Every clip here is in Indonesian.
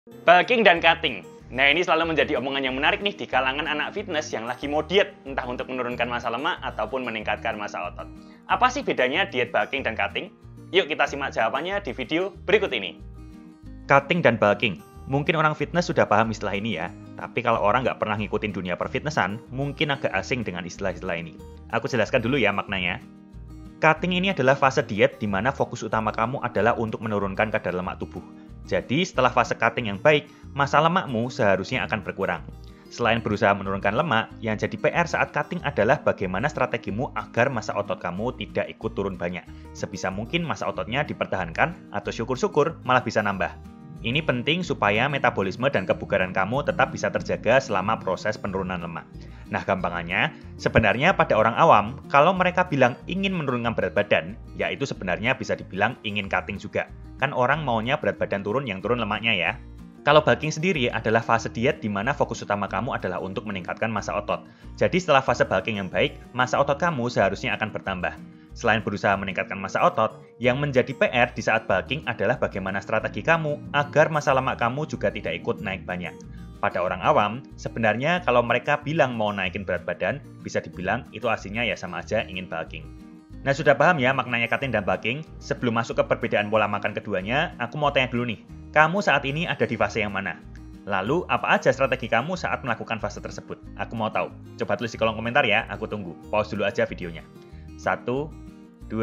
Bulking dan cutting. Nah, ini selalu menjadi omongan yang menarik nih di kalangan anak fitness yang lagi mau diet, entah untuk menurunkan massa lemak ataupun meningkatkan massa otot. Apa sih bedanya diet bulking dan cutting? Yuk kita simak jawabannya di video berikut ini. Cutting dan bulking. Mungkin orang fitness sudah paham istilah ini ya, tapi kalau orang nggak pernah ngikutin dunia perfitnessan, mungkin agak asing dengan istilah-istilah ini. Aku jelaskan dulu ya maknanya. Cutting ini adalah fase diet di mana fokus utama kamu adalah untuk menurunkan kadar lemak tubuh. Jadi setelah fase cutting yang baik, massa lemakmu seharusnya akan berkurang. Selain berusaha menurunkan lemak, yang jadi PR saat cutting adalah bagaimana strategimu agar massa otot kamu tidak ikut turun banyak. Sebisa mungkin massa ototnya dipertahankan atau syukur-syukur malah bisa nambah. Ini penting supaya metabolisme dan kebugaran kamu tetap bisa terjaga selama proses penurunan lemak. Nah, gampangannya, sebenarnya pada orang awam, kalau mereka bilang ingin menurunkan berat badan, yaitu sebenarnya bisa dibilang ingin cutting juga. Kan orang maunya berat badan turun yang turun lemaknya ya. Kalau bulking sendiri adalah fase diet di mana fokus utama kamu adalah untuk meningkatkan massa otot. Jadi setelah fase bulking yang baik, massa otot kamu seharusnya akan bertambah. Selain berusaha meningkatkan massa otot, yang menjadi PR di saat bulking adalah bagaimana strategi kamu agar massa lemak kamu juga tidak ikut naik banyak. Pada orang awam, sebenarnya kalau mereka bilang mau naikin berat badan, bisa dibilang itu aslinya ya sama aja ingin bulking. Nah, sudah paham ya maknanya cutting dan bulking? Sebelum masuk ke perbedaan pola makan keduanya, aku mau tanya dulu nih, kamu saat ini ada di fase yang mana? Lalu, apa aja strategi kamu saat melakukan fase tersebut? Aku mau tahu. Coba tulis di kolom komentar ya, aku tunggu. Pause dulu aja videonya. 1, 2,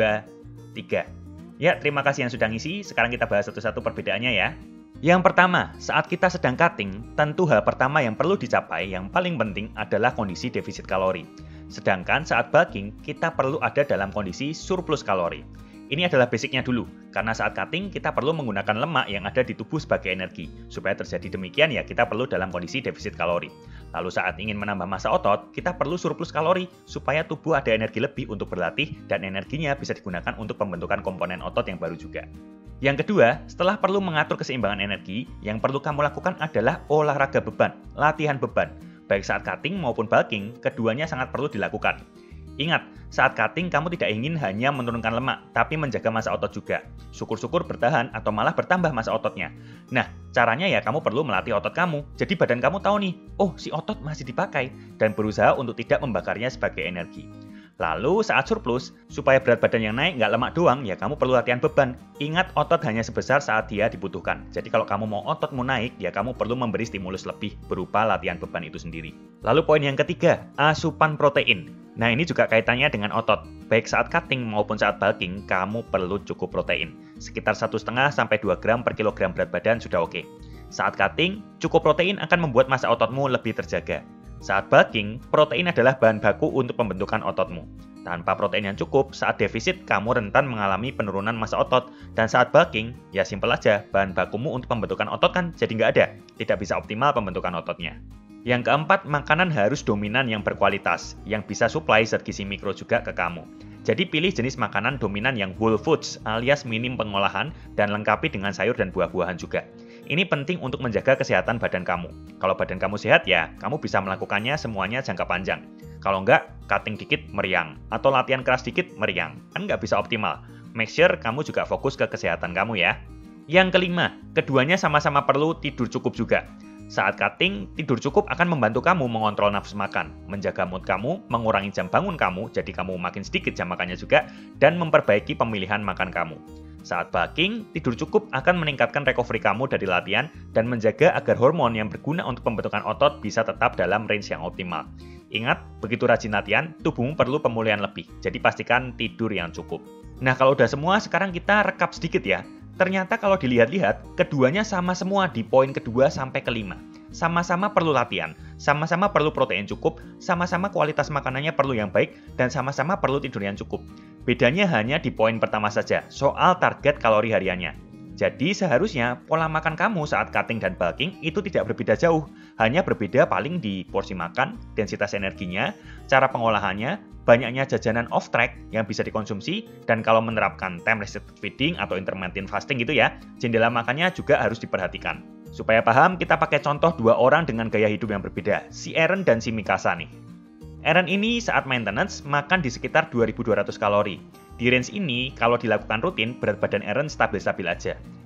3. Ya, terima kasih yang sudah ngisi. Sekarang kita bahas satu-satu perbedaannya ya. Yang pertama, saat kita sedang cutting, tentu hal pertama yang perlu dicapai yang paling penting adalah kondisi defisit kalori. Sedangkan saat bulking, kita perlu ada dalam kondisi surplus kalori. Ini adalah basicnya dulu, karena saat cutting kita perlu menggunakan lemak yang ada di tubuh sebagai energi. Supaya terjadi demikian ya kita perlu dalam kondisi defisit kalori. Lalu saat ingin menambah massa otot, kita perlu surplus kalori supaya tubuh ada energi lebih untuk berlatih dan energinya bisa digunakan untuk pembentukan komponen otot yang baru juga. Yang kedua, setelah perlu mengatur keseimbangan energi, yang perlu kamu lakukan adalah olahraga beban, latihan beban. Baik saat cutting maupun bulking, keduanya sangat perlu dilakukan. Ingat, saat cutting kamu tidak ingin hanya menurunkan lemak, tapi menjaga massa otot juga. Syukur-syukur bertahan atau malah bertambah massa ototnya. Nah, caranya ya kamu perlu melatih otot kamu. Jadi badan kamu tahu nih, oh si otot masih dipakai, dan berusaha untuk tidak membakarnya sebagai energi. Lalu saat surplus, supaya berat badan yang naik nggak lemak doang, ya kamu perlu latihan beban. Ingat, otot hanya sebesar saat dia dibutuhkan. Jadi kalau kamu mau ototmu naik, ya kamu perlu memberi stimulus lebih berupa latihan beban itu sendiri. Lalu poin yang ketiga, asupan protein. Nah, ini juga kaitannya dengan otot. Baik saat cutting maupun saat bulking, kamu perlu cukup protein. Sekitar 1,5 sampai 2 gram per kilogram berat badan sudah oke. Saat cutting, cukup protein akan membuat massa ototmu lebih terjaga. Saat bulking, protein adalah bahan baku untuk pembentukan ototmu. Tanpa protein yang cukup, saat defisit kamu rentan mengalami penurunan massa otot. Dan saat bulking, ya simpel aja, bahan bakumu untuk pembentukan otot kan jadi nggak ada. Tidak bisa optimal pembentukan ototnya. Yang keempat, makanan harus dominan yang berkualitas, yang bisa supply zat gizi mikro juga ke kamu. Jadi pilih jenis makanan dominan yang whole foods alias minim pengolahan dan lengkapi dengan sayur dan buah-buahan juga. Ini penting untuk menjaga kesehatan badan kamu. Kalau badan kamu sehat ya, kamu bisa melakukannya semuanya jangka panjang. Kalau enggak, cutting dikit meriang, atau latihan keras dikit meriang. Kan nggak bisa optimal. Make sure kamu juga fokus ke kesehatan kamu ya. Yang kelima, keduanya sama-sama perlu tidur cukup juga. Saat cutting, tidur cukup akan membantu kamu mengontrol nafsu makan, menjaga mood kamu, mengurangi jam bangun kamu, jadi kamu makin sedikit jam makannya juga, dan memperbaiki pemilihan makan kamu. Saat bulking, tidur cukup akan meningkatkan recovery kamu dari latihan dan menjaga agar hormon yang berguna untuk pembentukan otot bisa tetap dalam range yang optimal. Ingat, begitu rajin latihan, tubuhmu perlu pemulihan lebih, jadi pastikan tidur yang cukup. Nah, kalau udah semua, sekarang kita rekap sedikit ya. Ternyata kalau dilihat-lihat, keduanya sama semua di poin kedua sampai kelima. Sama-sama perlu latihan, sama-sama perlu protein cukup, sama-sama kualitas makanannya perlu yang baik, dan sama-sama perlu tidur yang cukup. Bedanya hanya di poin pertama saja, soal target kalori hariannya. Jadi seharusnya pola makan kamu saat cutting dan bulking itu tidak berbeda jauh, hanya berbeda paling di porsi makan, densitas energinya, cara pengolahannya, banyaknya jajanan off track yang bisa dikonsumsi, dan kalau menerapkan time restricted feeding atau intermittent fasting gitu ya, jendela makannya juga harus diperhatikan. Supaya paham, kita pakai contoh dua orang dengan gaya hidup yang berbeda, si Aaron dan si Mikasa nih. Aaron ini saat maintenance makan di sekitar 2.200 kalori. Di range ini, kalau dilakukan rutin, berat badan Aaron stabil-stabil aja.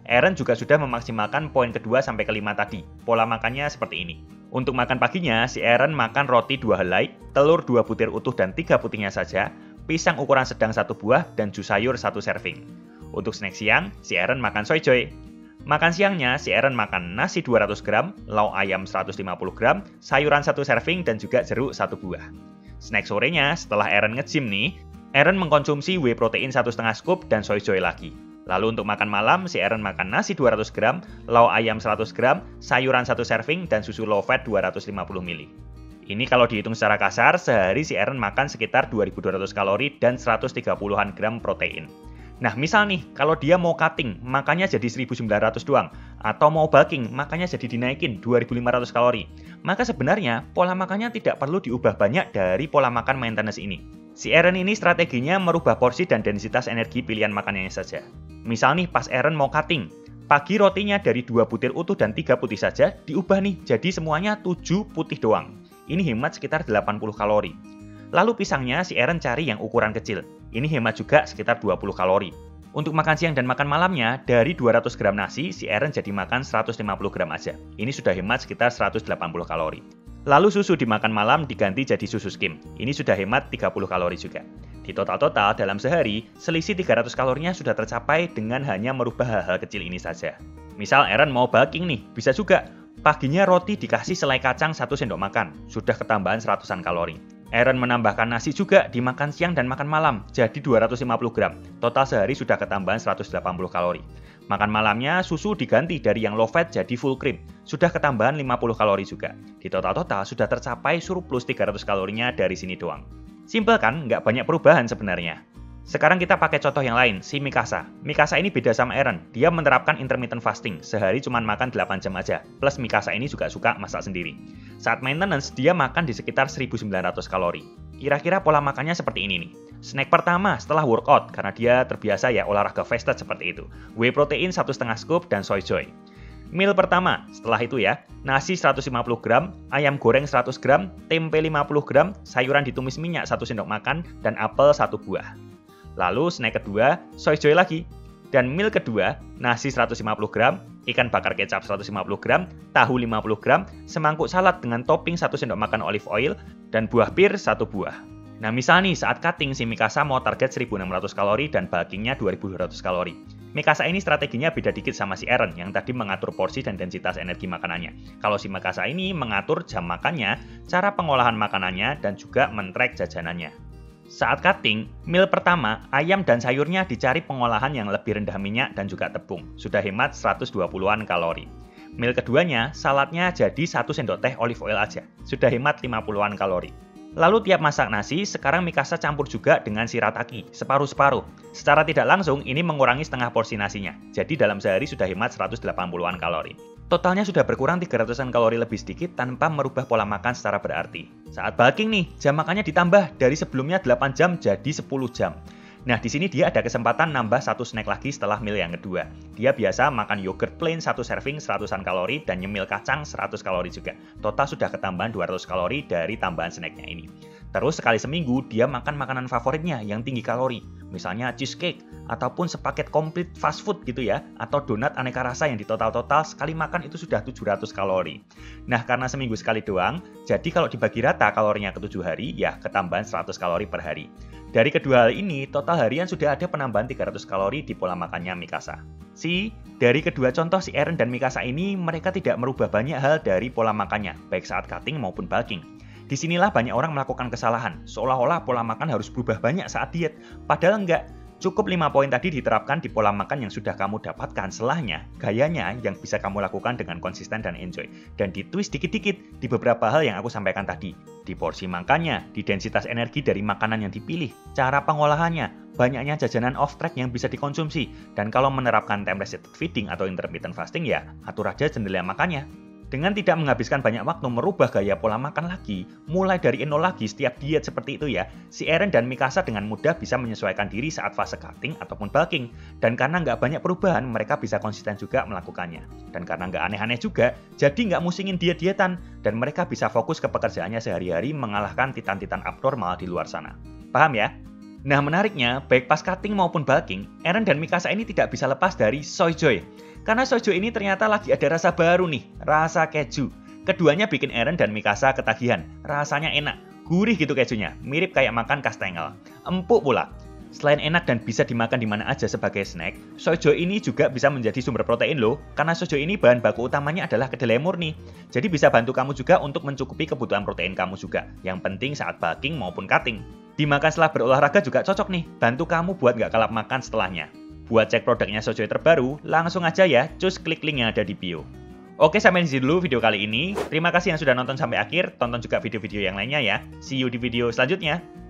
Aaron juga sudah memaksimalkan poin kedua sampai kelima tadi. Pola makannya seperti ini. Untuk makan paginya, si Aaron makan roti 2 helai, telur 2 butir utuh dan 3 putihnya saja, pisang ukuran sedang 1 buah, dan jus sayur 1 serving. Untuk snack siang, si Aaron makan soy joy. Makan siangnya, si Aaron makan nasi 200 gram, lauk ayam 150 gram, sayuran 1 serving, dan juga jeruk 1 buah. Snack sorenya, setelah Aaron nge-gym nih, Aaron mengkonsumsi whey protein 1,5 scoop dan soy joy lagi. Lalu untuk makan malam, si Aaron makan nasi 200 gram, lauk ayam 100 gram, sayuran 1 serving, dan susu low fat 250 ml. Ini kalau dihitung secara kasar, sehari si Aaron makan sekitar 2.200 kalori dan 130-an gram protein. Nah, misal nih, kalau dia mau cutting, makannya jadi 1.900 doang, atau mau bulking, makannya jadi dinaikin 2.500 kalori. Maka sebenarnya, pola makannya tidak perlu diubah banyak dari pola makan maintenance ini. Si Aaron ini strateginya merubah porsi dan densitas energi pilihan makanannya saja. Misal nih, pas Aaron mau cutting, pagi rotinya dari 2 butir utuh dan 3 putih saja, diubah nih, jadi semuanya 7 putih doang. Ini hemat sekitar 80 kalori. Lalu pisangnya si Aaron cari yang ukuran kecil. Ini hemat juga sekitar 20 kalori. Untuk makan siang dan makan malamnya, dari 200 gram nasi, si Aaron jadi makan 150 gram aja. Ini sudah hemat sekitar 180 kalori. Lalu susu dimakan malam diganti jadi susu skim. Ini sudah hemat 30 kalori juga. Di total-total dalam sehari, selisih 300 kalorinya sudah tercapai dengan hanya merubah hal-hal kecil ini saja. Misal Aaron mau bulking nih, bisa juga. Paginya roti dikasih selai kacang 1 sendok makan, sudah ketambahan 100-an kalori. Aaron menambahkan nasi juga dimakan siang dan makan malam, jadi 250 gram. Total sehari sudah ketambahan 180 kalori. Makan malamnya susu diganti dari yang low fat jadi full cream, sudah ketambahan 50 kalori juga. Di total-total sudah tercapai surplus 300 kalorinya dari sini doang. Simpel kan? Nggak banyak perubahan sebenarnya. Sekarang kita pakai contoh yang lain, si Mikasa. Mikasa ini beda sama Aaron, dia menerapkan intermittent fasting, sehari cuma makan 8 jam aja. Plus Mikasa ini juga suka masak sendiri. Saat maintenance, dia makan di sekitar 1.900 kalori. Kira-kira pola makannya seperti ini nih. Snack pertama setelah workout, karena dia terbiasa ya olahraga fasted seperti itu. Whey protein 1,5 scoop dan soy joy. Meal pertama, setelah itu ya, nasi 150 gram, ayam goreng 100 gram, tempe 50 gram, sayuran ditumis minyak 1 sendok makan, dan apel 1 buah. Lalu snack kedua, soy joy lagi. Dan meal kedua, nasi 150 gram, ikan bakar kecap 150 gram, tahu 50 gram, semangkuk salad dengan topping 1 sendok makan olive oil, dan buah pir 1 buah. Nah misal nih saat cutting si Mikasa mau target 1.600 kalori dan bulkingnya 2.200 kalori. Mikasa ini strateginya beda dikit sama si Aaron yang tadi mengatur porsi dan densitas energi makanannya. Kalau si Mikasa ini mengatur jam makannya, cara pengolahan makanannya, dan juga men-track jajanannya. Saat cutting, meal pertama, ayam dan sayurnya dicari pengolahan yang lebih rendah minyak dan juga tepung. Sudah hemat 120-an kalori. Meal keduanya, saladnya jadi 1 sendok teh olive oil aja. Sudah hemat 50-an kalori. Lalu tiap masak nasi, sekarang Mikasa campur juga dengan shirataki, separuh-separuh. Secara tidak langsung, ini mengurangi setengah porsi nasinya. Jadi dalam sehari sudah hemat 180-an kalori. Totalnya sudah berkurang 300-an kalori lebih sedikit tanpa merubah pola makan secara berarti. Saat bulking nih, jam makannya ditambah dari sebelumnya 8 jam jadi 10 jam. Nah, di sini dia ada kesempatan nambah 1 snack lagi setelah meal yang kedua. Dia biasa makan yogurt plain 1 serving 100-an kalori dan nyemil kacang 100 kalori juga. Total sudah ketambahan 200 kalori dari tambahan snacknya ini. Terus sekali seminggu dia makan makanan favoritnya yang tinggi kalori. Misalnya cheesecake, ataupun sepaket komplit fast food gitu ya. Atau donat aneka rasa yang di total-total sekali makan itu sudah 700 kalori. Nah, karena seminggu sekali doang, jadi kalau dibagi rata kalorinya ke 7 hari, ya ketambahan 100 kalori per hari. Dari kedua hal ini, total harian sudah ada penambahan 300 kalori di pola makannya Mikasa. Dari kedua contoh si Aaron dan Mikasa ini, mereka tidak merubah banyak hal dari pola makannya, baik saat cutting maupun bulking. Disinilah banyak orang melakukan kesalahan, seolah-olah pola makan harus berubah banyak saat diet. Padahal enggak, cukup 5 poin tadi diterapkan di pola makan yang sudah kamu dapatkan. Selahnya, gayanya yang bisa kamu lakukan dengan konsisten dan enjoy. Dan ditwist dikit-dikit di beberapa hal yang aku sampaikan tadi. Di porsi makannya, di densitas energi dari makanan yang dipilih, cara pengolahannya, banyaknya jajanan off-track yang bisa dikonsumsi. Dan kalau menerapkan time restricted feeding atau intermittent fasting ya, atur aja jendela makannya. Dengan tidak menghabiskan banyak waktu merubah gaya pola makan lagi, mulai dari nol lagi setiap diet seperti itu ya, si Aaron dan Mikasa dengan mudah bisa menyesuaikan diri saat fase cutting ataupun bulking. Dan karena nggak banyak perubahan, mereka bisa konsisten juga melakukannya. Dan karena nggak aneh-aneh juga, jadi nggak musingin diet-dietan, dan mereka bisa fokus ke pekerjaannya sehari-hari mengalahkan titan-titan abnormal di luar sana. Paham ya? Nah menariknya, baik pas cutting maupun bulking, Aaron dan Mikasa ini tidak bisa lepas dari soy joy. Karena sojo ini ternyata lagi ada rasa baru nih, rasa keju. Keduanya bikin Eren dan Mikasa ketagihan. Rasanya enak, gurih gitu kejunya, mirip kayak makan kastengel. Empuk pula. Selain enak dan bisa dimakan di mana aja sebagai snack, sojo ini juga bisa menjadi sumber protein loh, karena sojo ini bahan baku utamanya adalah kedelai murni. Jadi bisa bantu kamu juga untuk mencukupi kebutuhan protein kamu juga, yang penting saat baking maupun cutting. Dimakan setelah berolahraga juga cocok nih, bantu kamu buat nggak kalap makan setelahnya. Buat cek produknya sojo terbaru, langsung aja ya, cus klik link yang ada di bio. Oke, sampai di sini dulu video kali ini. Terima kasih yang sudah nonton sampai akhir, tonton juga video-video yang lainnya ya. See you di video selanjutnya.